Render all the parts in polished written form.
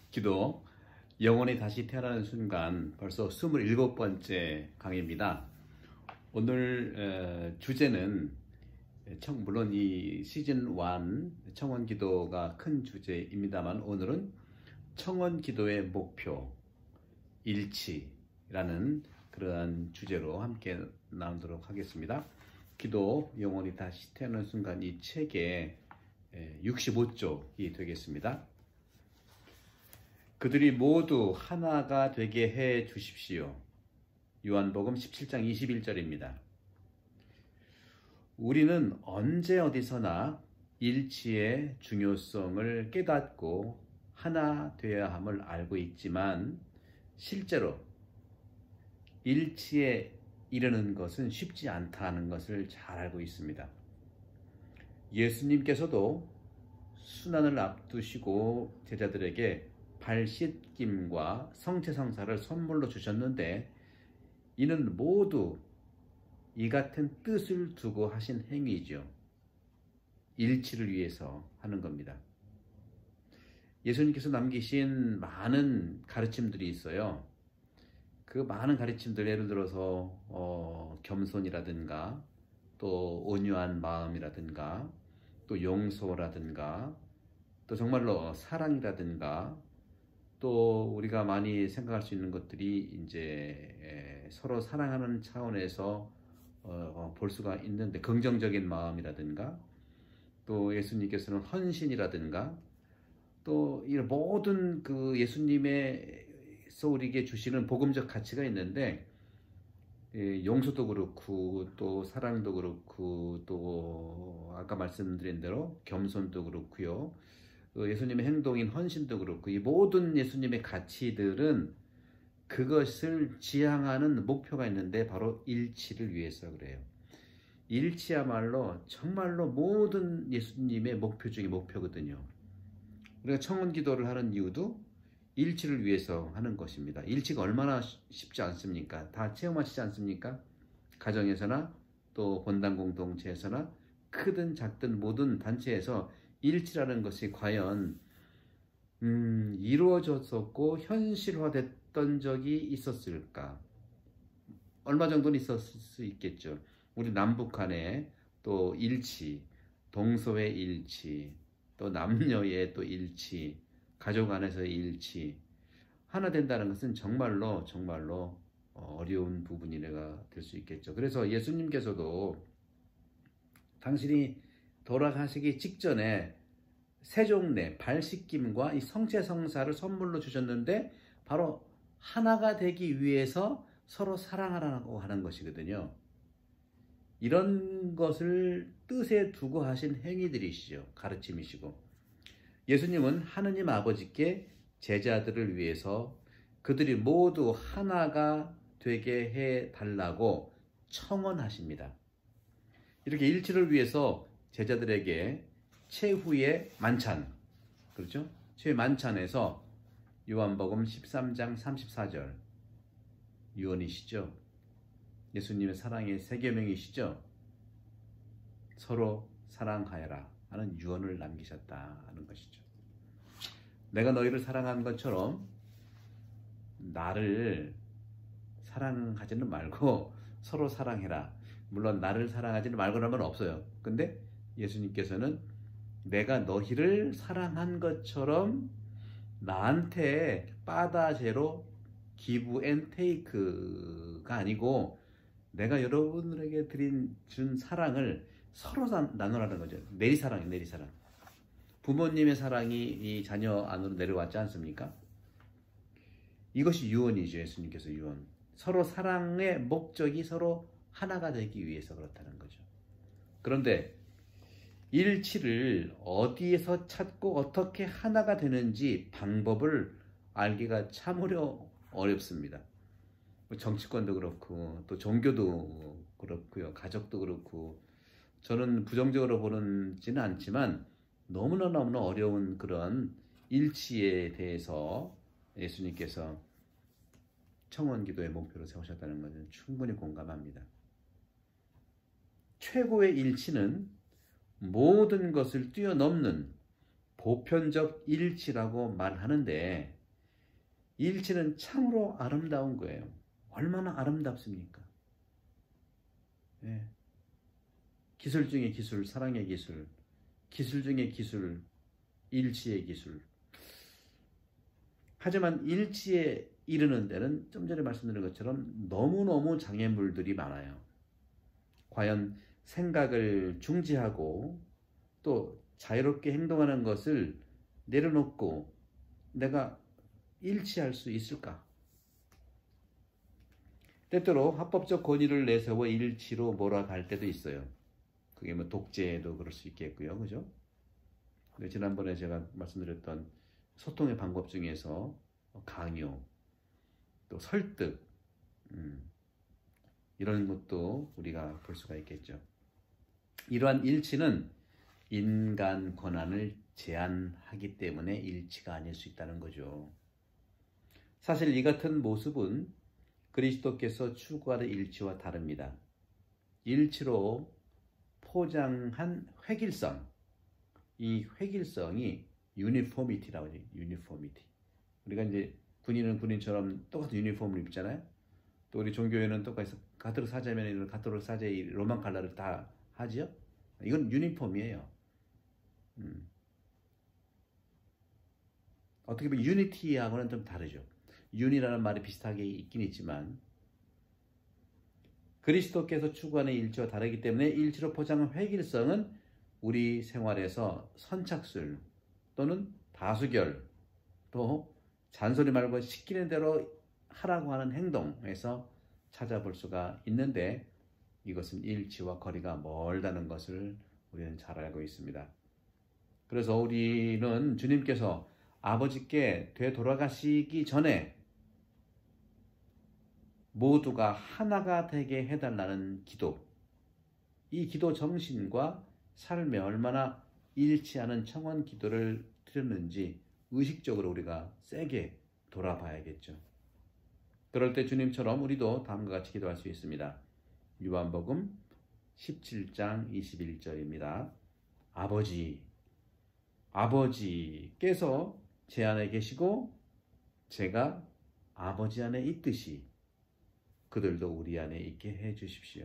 기도, 영혼이 다시 태어나는 순간 벌써 27번째 강의입니다. 오늘 주제는 물론 이 시즌 1 청원 기도가 큰 주제입니다만 오늘은 청원 기도의 목표, 일치라는 그러한 주제로 함께 나누도록 하겠습니다. 기도, 영혼이 다시 태어나는 순간 이 책의 65쪽이 되겠습니다. 그들이 모두 하나가 되게 해 주십시오. 요한복음 17장 21절입니다. 우리는 언제 어디서나 일치의 중요성을 깨닫고 하나 되어야 함을 알고 있지만 실제로 일치에 이르는 것은 쉽지 않다는 것을 잘 알고 있습니다. 예수님께서도 순환을 앞두시고 제자들에게 발 씻김과 성체성사를 선물로 주셨는데 이는 모두 이 같은 뜻을 두고 하신 행위죠. 일치를 위해서 하는 겁니다. 예수님께서 남기신 많은 가르침들이 있어요. 그 많은 가르침들, 예를 들어서 겸손이라든가 또 온유한 마음이라든가 또 용서라든가 또 정말로 사랑이라든가 또 우리가 많이 생각할 수 있는 것들이 이제 서로 사랑하는 차원에서 볼 수가 있는데, 긍정적인 마음이라든가 또 예수님께서는 헌신이라든가 또 이 모든 그 예수님에서 우리에게 주시는 복음적 가치가 있는데, 용서도 그렇고 또 사랑도 그렇고 또 아까 말씀드린 대로 겸손도 그렇고요. 예수님의 행동인 헌신도 그렇고 이 모든 예수님의 가치들은 그것을 지향하는 목표가 있는데 바로 일치를 위해서 그래요. 일치야말로 정말로 모든 예수님의 목표 중에 목표거든요. 우리가 청원 기도를 하는 이유도 일치를 위해서 하는 것입니다. 일치가 얼마나 쉽지 않습니까? 다 체험하시지 않습니까? 가정에서나 또 본당 공동체에서나 크든 작든 모든 단체에서 일치라는 것이 과연 이루어졌었고 현실화됐던 적이 있었을까? 얼마 정도는 있었을 수 있겠죠. 우리 남북 간에 또 일치, 동서의 일치, 또 남녀의 또 일치, 가족 안에서의 일치, 하나 된다는 것은 정말로 어려운 부분이가 될 수 있겠죠. 그래서 예수님께서도 당신이 돌아가시기 직전에 세종례, 발 씻김과 이 성체성사를 선물로 주셨는데 바로 하나가 되기 위해서 서로 사랑하라고 하는 것이거든요. 이런 것을 뜻에 두고 하신 행위들이시죠. 가르침이시고, 예수님은 하느님 아버지께 제자들을 위해서 그들이 모두 하나가 되게 해달라고 청원하십니다. 이렇게 일치를 위해서 제자들에게 최후의 만찬, 그렇죠? 최후의 만찬에서 요한복음 13장 34절, 유언이시죠? 예수님의 사랑의 세계명이시죠? 서로 사랑하여라 하는 유언을 남기셨다는 것이죠. 내가 너희를 사랑한 것처럼 나를 사랑하지는 말고 서로 사랑해라. 물론 나를 사랑하지는 말고는 말 없어요. 근데 예수님께서는 내가 너희를 사랑한 것처럼 나한테 빠다제로 기브 앤 테이크가 아니고 내가 여러분들에게 준 사랑을 서로 나누라는 거죠. 내리사랑이에요, 내리사랑. 부모님의 사랑이 이 자녀 안으로 내려왔지 않습니까? 이것이 유언이죠. 예수님께서 유언. 서로 사랑의 목적이 서로 하나가 되기 위해서 그렇다는 거죠. 그런데 일치를 어디에서 찾고 어떻게 하나가 되는지 방법을 알기가 참으려 어렵습니다. 정치권도 그렇고 또 종교도 그렇고요, 가족도 그렇고, 저는 부정적으로 보지는 않지만 너무나 어려운 그런 일치에 대해서 예수님께서 청원 기도의 목표로 세우셨다는 것은 충분히 공감합니다. 최고의 일치는 모든 것을 뛰어넘는 보편적 일치라고 말하는데 일치는 참으로 아름다운 거예요. 얼마나 아름답습니까? 예. 기술 중에 기술, 사랑의 기술, 기술 중에 기술, 일치의 기술. 하지만 일치에 이르는 데는 좀 전에 말씀드린 것처럼 너무너무 장애물들이 많아요. 과연 생각을 중지하고 또 자유롭게 행동하는 것을 내려놓고 내가 일치할 수 있을까? 때때로 합법적 권위를 내세워 일치로 몰아갈 때도 있어요. 그게 뭐 독재도 그럴 수 있겠고요. 그죠? 지난번에 제가 말씀드렸던 소통의 방법 중에서 강요, 또 설득, 이런 것도 우리가 볼 수가 있겠죠. 이러한 일치는 인간 권한을 제한하기 때문에 일치가 아닐 수 있다는 거죠. 사실 이 같은 모습은 그리스도께서 추구하는 일치와 다릅니다. 일치로 포장한 획일성, 이 획일성이 유니포미티라고 하죠. 유니포미티. 우리가 이제 군인은 군인처럼 똑같은 유니폼을 입잖아요. 또 우리 종교에는 똑같이 가토릭 사제면 가토릭 사제의 로만 컬러를 다 하죠. 이건 유니폼이에요. 어떻게 보면 유니티하고는 좀 다르죠. 윤이라는 말이 비슷하게 있긴 있지만 그리스도께서 추구하는 일치와 다르기 때문에 일치로 포장한 획일성은 우리 생활에서 선착순 또는 다수결 또 잔소리 말고 시키는 대로 하라고 하는 행동에서 찾아볼 수가 있는데 이것은 일치와 거리가 멀다는 것을 우리는 잘 알고 있습니다. 그래서 우리는 주님께서 아버지께 되돌아가시기 전에 모두가 하나가 되게 해달라는 기도, 이 기도 정신과 삶에 얼마나 일치하는 청원 기도를 드렸는지 의식적으로 우리가 세게 돌아봐야겠죠. 그럴 때 주님처럼 우리도 다음과 같이 기도할 수 있습니다. 요한복음 17장 21절입니다. 아버지께서 제 안에 계시고 제가 아버지 안에 있듯이 그들도 우리 안에 있게 해 주십시오.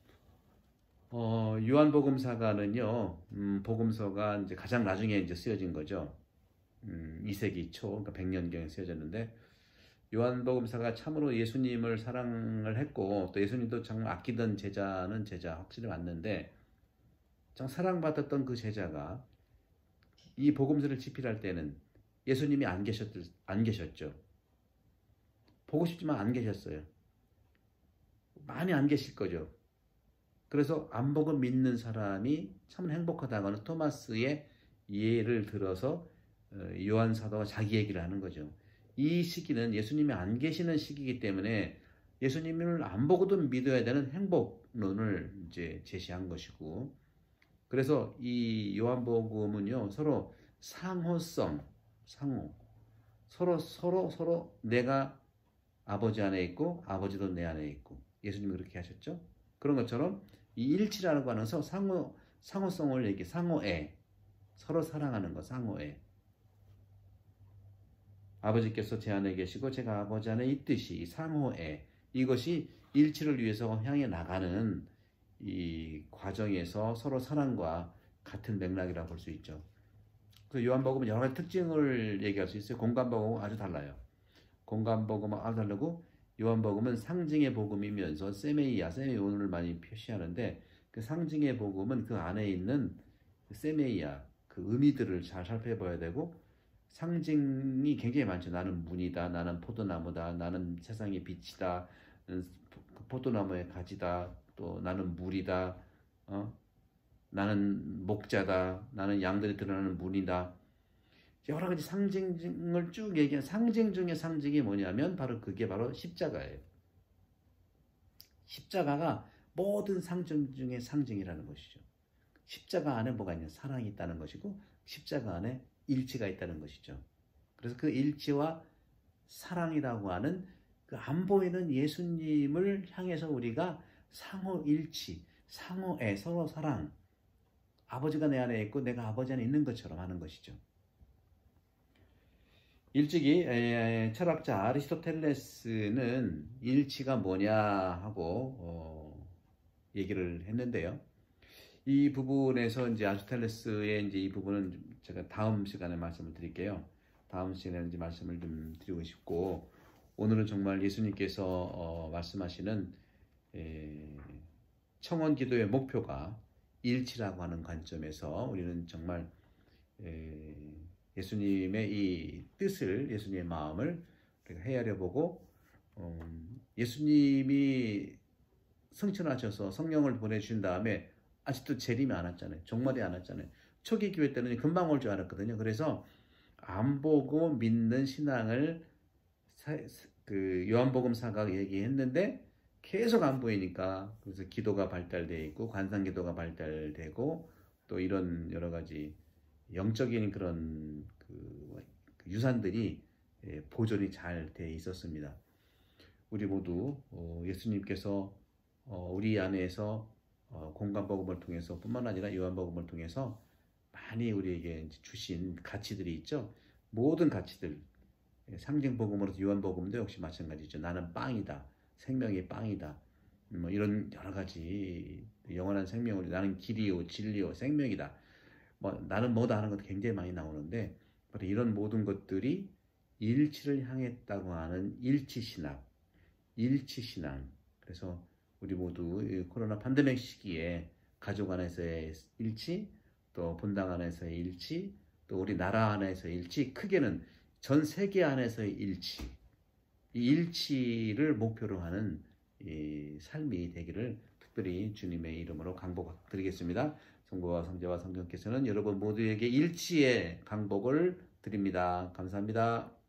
요한복음사가는요, 복음서가 이제 가장 나중에 이제 쓰여진 거죠. 2세기 초, 그러니까 100년경에 쓰여졌는데, 요한복음사가 참으로 예수님을 사랑을 했고, 또 예수님도 정말 아끼던 제자는 제자 확실히 맞는데, 참 사랑받았던 그 제자가 이 복음서를 집필할 때는 예수님이 안 계셨죠. 보고 싶지만 안 계셨어요. 많이 안 계실 거죠. 그래서 안 보고 믿는 사람이 참 행복하다고는 토마스의 예를 들어서 요한 사도가 자기 얘기를 하는 거죠. 이 시기는 예수님이 안 계시는 시기이기 때문에 예수님을 안 보고도 믿어야 되는 행복론을 이제 제시한 것이고, 그래서 이 요한복음은요 서로 상호성, 서로 내가 아버지 안에 있고 아버지도 내 안에 있고 예수님이 그렇게 하셨죠. 그런 것처럼 이 일치라는 거는 상호성을 얘기, 상호애, 서로 사랑하는 거, 상호애. 아버지께서 제 안에 계시고 제가 아버지 안에 있듯이 상호애, 이것이 일치를 위해서 향해 나가는 이 과정에서 서로 사랑과 같은 맥락이라고 볼 수 있죠. 그래서 요한복음은 여러 가지 특징을 얘기할 수 있어요. 공간복음은 아주 달라요. 공간복음은 아주 다르고 요한복음은 상징의 복음이면서 세메이온을 많이 표시하는데, 그 상징의 복음은 그 안에 있는 세메이아, 그 의미들을 잘 살펴봐야 되고, 상징이 굉장히 많죠. 나는 문이다, 나는 포도나무다, 나는 세상의 빛이다, 포도나무의 가지다, 또 나는 물이다, 나는 목자다, 나는 양들이 드러나는 문이다. 여러 가지 상징을 쭉 얘기한 상징 중에 상징이 뭐냐면 그게 바로 십자가예요. 십자가가 모든 상징 중에 상징이라는 것이죠. 십자가 안에 뭐가 있냐? 사랑이 있다는 것이고 십자가 안에 일치가 있다는 것이죠. 그래서 그 일치와 사랑이라고 하는 그 안 보이는 예수님을 향해서 우리가 상호 일치, 상호애, 서로 사랑, 아버지가 내 안에 있고 내가 아버지 안에 있는 것처럼 하는 것이죠. 일찍이 철학자 아리스토텔레스는 일치가 뭐냐 하고 얘기를 했는데요. 이 부분에서 이제 아리스토텔레스의 이제 이 부분은 제가 다음 시간에 말씀을 드릴게요. 다음 시간에 이제 말씀을 좀 드리고 싶고, 오늘은 정말 예수님께서 말씀하시는 청원 기도의 목표가 일치라고 하는 관점에서 우리는 정말 예수님의 이 뜻을, 예수님의 마음을 우리가 헤아려 보고, 예수님이 성천하셔서 성령을 보내주신 다음에 아직도 재림이 안 왔잖아요. 종말이 안 왔잖아요. 초기 교회 때는 금방 올 줄 알았거든요. 그래서 안 보고 믿는 신앙을 그 요한복음사가 얘기했는데 계속 안 보이니까, 그래서 기도가 발달되어 있고 관상 기도가 발달되고 또 이런 여러 가지 영적인 그런 그 유산들이 보존이 잘 돼 있었습니다. 우리 모두 예수님께서 우리 안에서 공간복음을 통해서 뿐만 아니라 요한복음을 통해서 많이 우리에게 주신 가치들이 있죠. 모든 가치들, 상징복음으로서 요한복음도 역시 마찬가지죠. 나는 빵이다, 생명이 빵이다, 뭐 이런 여러 가지 영원한 생명으로 나는 길이요 진리요 생명이다, 뭐 나는 뭐다 하는 것도 굉장히 많이 나오는데, 이런 모든 것들이 일치를 향했다고 하는 일치신학. 그래서 우리 모두 코로나 팬데믹 시기에 가족 안에서의 일치, 또 본당 안에서의 일치, 또 우리 나라 안에서의 일치, 크게는 전 세계 안에서의 일치, 이 일치를 목표로 하는 이 삶이 되기를 특별히 주님의 이름으로 강복드리겠습니다. 성부와 성자와 성령께서는 여러분 모두에게 일치의 강복을 드립니다. 감사합니다.